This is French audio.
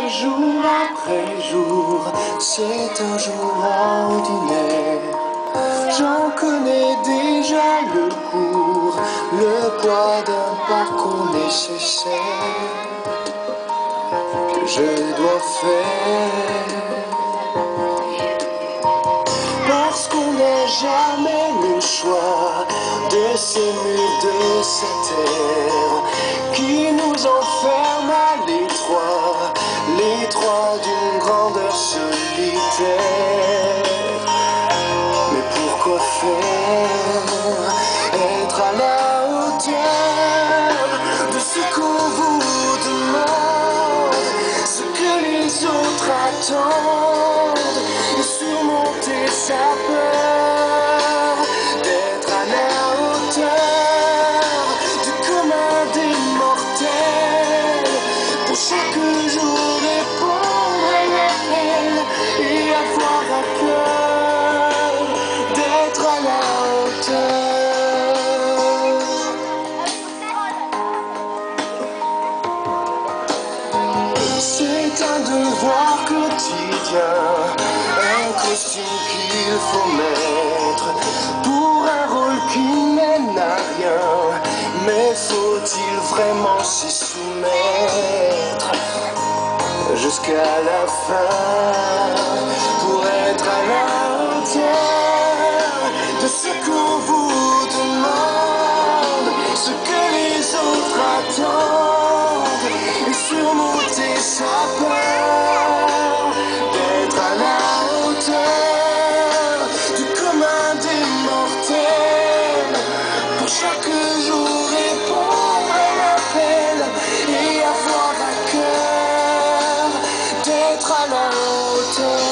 jour après jour, c'est un jour ordinaire. J'en connais déjà le cours, le poids d'un parcours nécessaire que je dois faire. Parce qu'on n'a jamais le choix de ces murs, de cette terre qui nous enferme à l'étroit d'une grandeur solitaire. Mais pourquoi faire? Être à la hauteur de ce qu'on vous demande, ce que les autres attendent, et surmonter sa peur d'être à la hauteur du commun des mortels, pour chaque jour répondre à l'appel et avoir à cœur d'être à la hauteur. C'est un devoir quotidien, un costume qu'il faut mettre pour un rôle qui mène à rien. Mais faut-il vraiment s'y soumettre jusqu'à la fin pour être à la hauteur de ce qu'on vous demande, ce que les autres attendent, et surmonter sa peur d'être à la hauteur du commun des mortels, pour chaque jour répondre à l'appel et avoir à cœur d'être à la hauteur.